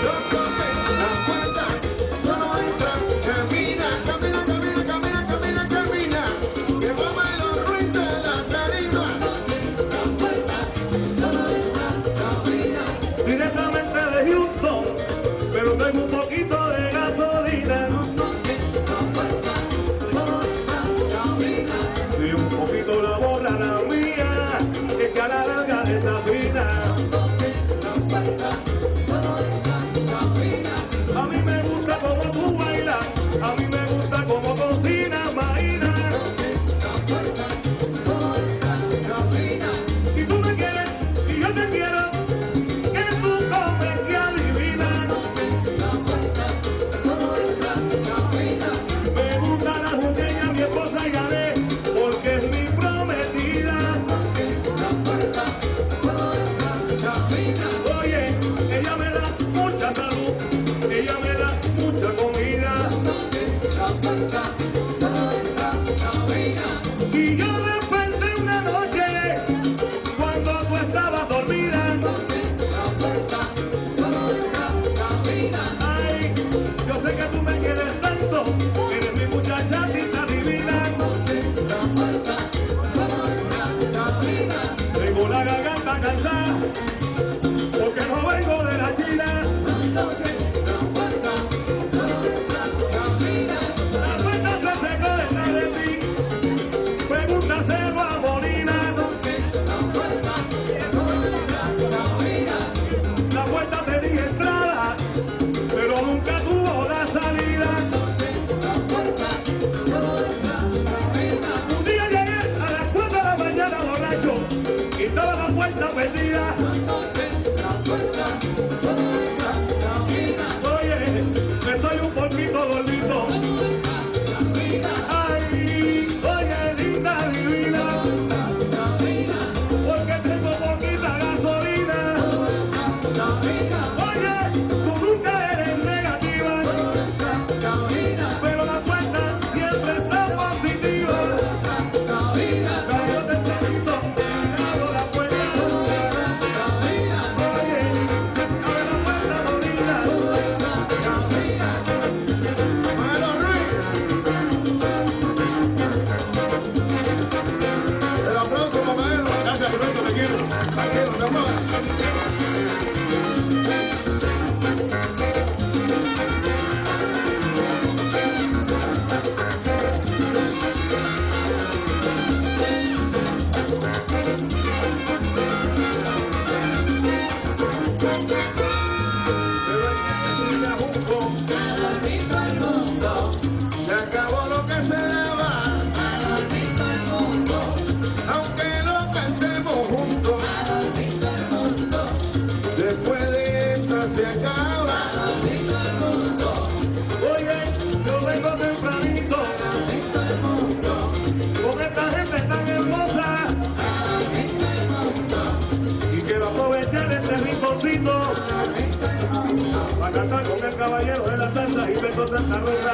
a cantar con el caballero de la salsa y Beto Santa Rosa.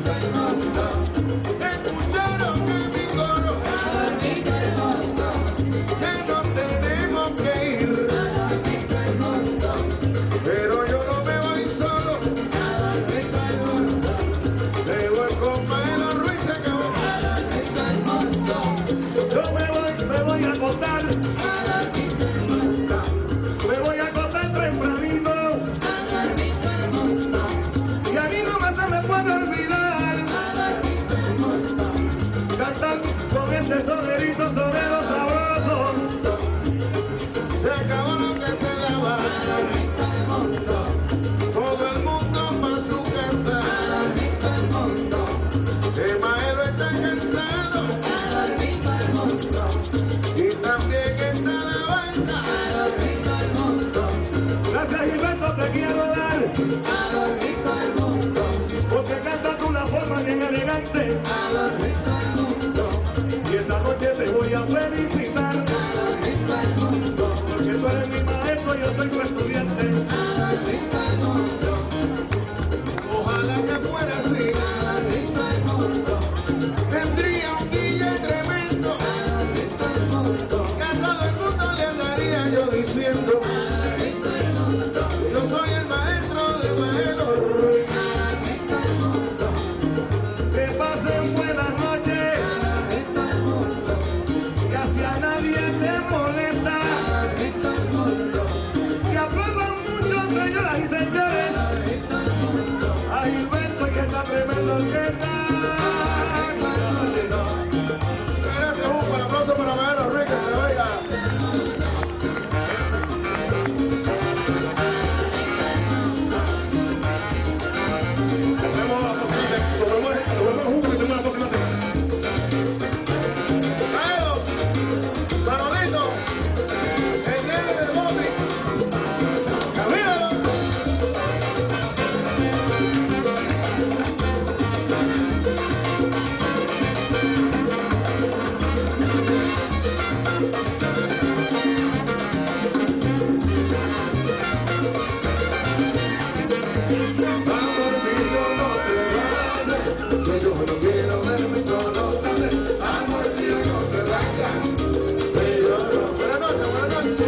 Escucharon que mi coro, que no tenemos que ir, pero yo no me voy solo, me voy con Maelo Ruiz, se acabó. Yo me voy a acostar, me voy a acostar tempranito, y a mí no se me puede olvidar cantar con este sonerito, sonero sabroso. Se acabó lo que se daba, todo el mundo pa' su casa, que Maelo está cansado, y también está la banda. Gracias, Gilberto, te quiero dar, porque cantas de una forma bien elegante, y esta noche te voy a felicitar, porque tú eres mi maestro y yo soy tu estudiante. Ojalá que fuera así, tendría un guille tremendo, que a todo el mundo le andaría yo diciendo, yo soy el maestro Señoras y señores, a Gilberto y esta tremenda orquesta. Gracias, un buen aplauso para Manuel Ruiz, que se oiga. Tenemos la posibilidad, lo vemos juntos y tenemos la posibilidad. Maelo, Manolito, el nene de Bobby. ¡Camínalo! Yo no quiero verme solo. Amor mío, no te vayas. Buenas noches, buenas noches.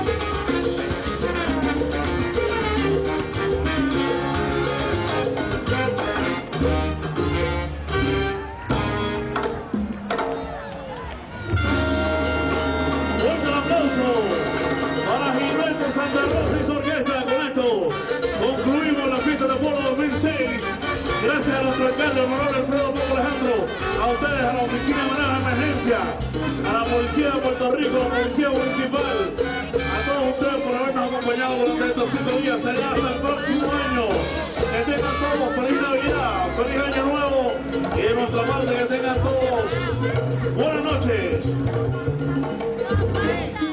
Fuerte el aplauso para Gilberto Santa Rosa y su orquesta. Con esto concluimos la fiesta de Pueblo 2006. Gracias a nuestro alcalde, Manuel Alfredo Poco Alejandro, a ustedes, a la Oficina de Manejo de Emergencia, a la Policía de Puerto Rico, a la Policía Municipal, a todos ustedes por habernos acompañado durante estos 5 días. Será hasta el próximo año. Que tengan todos feliz Navidad, feliz Año Nuevo y de nuestra parte que tengan todos buenas noches.